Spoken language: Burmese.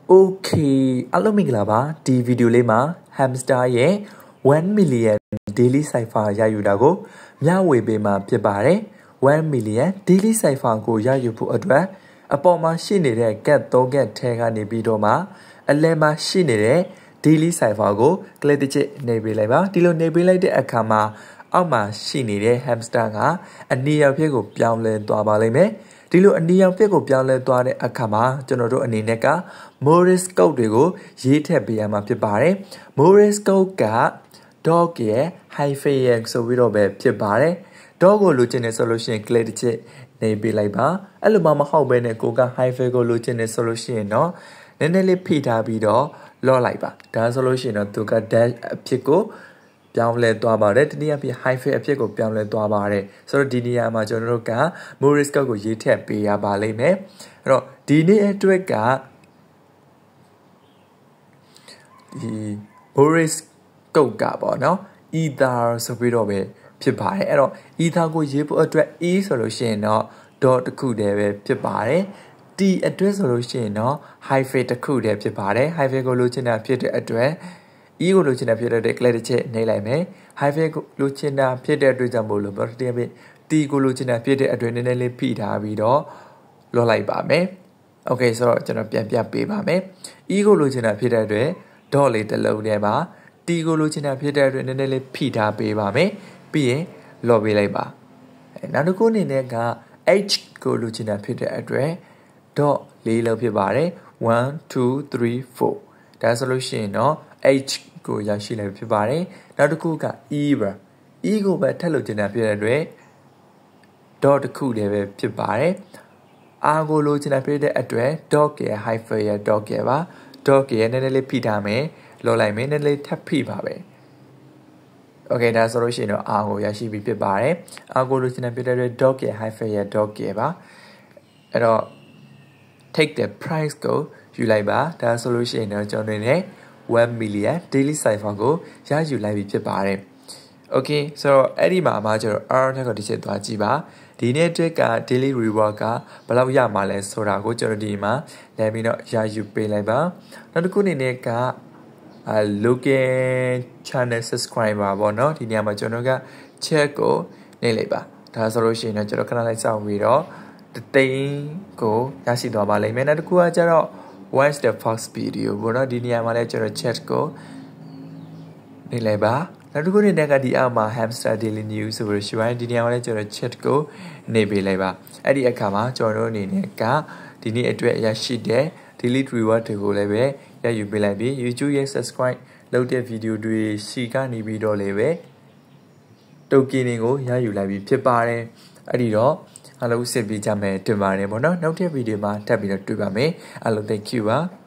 Okay, alo mingla ba di video le ma hamster ရဲ့1 million daily cipher ရယူတာကိုမျှဝေပေးမှာဖြစ်ပါတယ်1 million daily cipher ကိုရယူဖို့အတွက်အပေါ်မှာရှိနေတဲ့ get 3 get ထဲကနေပြီးတော့မှအလယ်မှာရှိနေတဲ့ daily cipher ကို click တစ်ချက်နှိပ်ပေးလိုက်ပါဒီလိုနှိပ်ပေးလိုက်တဲ့အခါမှာအောက်မှာရှိနေတဲ့ hamster ကအနီရောင်ဖြစ်ကိုပြောင်းလဲသွားပါလိမ့်မယ်ဒီလိုအနီရောင်ဖြစ်ကိုပြောင်းလဲသွားတဲ့အခါမှာကျွန်တော်တို့အနေနဲ့က Morse code တွေကိုရေးထည့်ပေးရမှာဖြစ်ပါတယ် Morse code က dog ရဲ့ hyphen ရဲ့ဆိုပြီးတော့ပဲဖြစ်ပါတယ် dog ကိုလိုချင်တယ်ဆိုလို့ရှိရင် click တစ်ချက်နေပေးလိုက်ပါအဲ့လိုမှမဟုတ်ဘဲနဲ့ကိုက hyphen ကိုလိုချင်တယ်ဆိုလို့ရှိရင်တော့နည်းနည်းလေးဖိထားပြီးတော့လော့လိုက်ပါဒါဆိုလို့ရှိရင်တော့သူက dash အဖြစ်ကိုပြောင်းလဲသွားပါတယ်တနည်းအားဖြင့် hyphen အဖြစ်ကိုပြောင်းလဲသွားပါတယ်ဆိုတော့ဒီနေရာမှာကျွန်တော်တို့က Morse code ကိုရေးထည့်ပေးရပါလိမ့်မယ်အဲ့တော့ဒီနေ့အတွက်ကဒီ Morse code ကပေါ့နော် ether ဆိုပြီးတော့ပဲဖြစ်ပါတယ်အဲ့တော့ ether ကိုရေးဖို့အတွက် e ဆိုလို့ရှိရင်တော့ dot တစ်ခုတည်းပဲဖြစ်ပါတယ် t အတွက်ဆိုလို့ရှိရင်တော့ hyphen တစ်ခုတည်းဖြစ်ပါတယ် hyphen ကိုလိုချင်တာဖြစ်တဲ့အတွက် e ကိုလိုချင်တာဖြစ်တဲ့အတွက် click တစ်ချက်နှိပ်လိုက်မယ် hyphen ကိုလိုချင်တာဖြစ်တဲ့အတွက်ကြောင့်မို့လို့ပေါ့တရားဖြင့် t ကိုလိုချင်တာဖြစ်တဲ့အတွက်နည်းနည်းလေးဖိထားပြီးတော့လော့လိုက်ပါမယ် okay ဆိုတော့ကျွန်တော်ပြန်ပြပေးပါမယ် e ကိုလိုချင်တာဖြစ်တဲ့အတွက် dot လေးတစ်လုံးထဲမှာ t ကိုလိုချင်တာဖြစ်တဲ့အတွက်နည်းနည်းလေးဖိထားပေးပါမယ်ပြီးရင်လော့ပေးလိုက်ပါနောက်တစ်ခုအနေနဲ့က h ကိုလိုချင်တာဖြစ်တဲ့အတွက် dot လေးလုံးဖြစ်ပါတယ်1 2 3 4ဒါဆိုလို့ရှိရင်တော့ h ကိုရရှိလိုက်ဖြစ်ပါတယ်နောက်တစ်ခုက e ပါ e ကိုပဲထပ်လို့ချင်တာဖြစ်တဲ့အတွက် dot တစ်ခုတည်းပဲဖြစ်ပါတယ် r ကိုလိုချင်တာဖြစ်တဲ့အတွက် dot ရဲ့ hyphen ရဲ့ dot ရဲ့ပါ dot ရဲ့နည်းနည်းလေးဖိထားမယ်လောလိုက်မယ်နည်းနည်းလေးထပ်ဖိပါပဲ okay ဒါဆိုလို့ရှိရင်တော့ r ကိုရရှိပြီဖြစ်ပါတယ် r ကိုလိုချင်တာဖြစ်တဲ့အတွက် dot ရဲ့ hyphen ရဲ့ dot ရဲ့ပါအဲ့တော့ take the price ကိုယူလိုက်ပါဒါဆိုလို့ရှိရင်တော့ကျွန်တော်တို့1 million daily cipher ကိုရယူလိုက်ပြီဖြစ်ပါတယ် okay ဆိုတော့အဲ့ဒီမှာအမကျွန်တော် R ထက်ကိုတစ်ချက်သွားကြည့်ပါဒီနေ့အတွက်က daily reward ကဘယ်လောက်ရမှာလဲဆိုတာကိုကျွန်တော်ဒီမှာလဲပြီးတော့ရယူပေးလိုက်ပါနောက်တစ်ခုအနေနဲ့ကlocal channel subscriber ပေါ့နော်ဒီနေရာမှာကျွန်တော်က check ကိုနှိပ်လိုက်ပါဒါဆိုလို့ရှိရင်တော့ကျွန်တော်ခဏလိုက်စောင့်ပြီးတော့တိန်ကိုရရှိသွားပါလိမ့်မယ်နောက်တစ်ခုကကျတော့ watch the first video ဘောနော်ဒီနေရာမှာလဲကျွန်တော် chat ကိုနေလိုက်ပါနောက်တစ်ခုနေနဲ့ကဒီအောက်မှာ hamster daily news ဆိုပြီးရှိပါတယ်ဒီနေရာမှာလဲကျွန်တော် chat ကိုနေပေးလိုက်ပါအဲ့ဒီအခါမှာကျွန်တော်တို့အနေနဲ့ကဒီနေ့အတွက်ရရှိတဲ့ daily reward တွေကိုလည်းပဲရယူပေးလိုက်ပြီး YouTube ရဲ့ subscribe လုပ်တဲ့ video တွေစီကနေပြီးတော့လည်းပဲတိုကင်တွေကိုရယူလိုက်ပြီးဖြစ်ပါတယ်အဲ့ဒီတော့အားလုံးစစ်ပြီးကြမယ်တင်ပါတယ်ပေါ့နော်နောက်တဲ့ဗီဒီယိုမှာထပ်ပြီးတော့တွေ့ပါမယ်အားလုံး thank you ပါ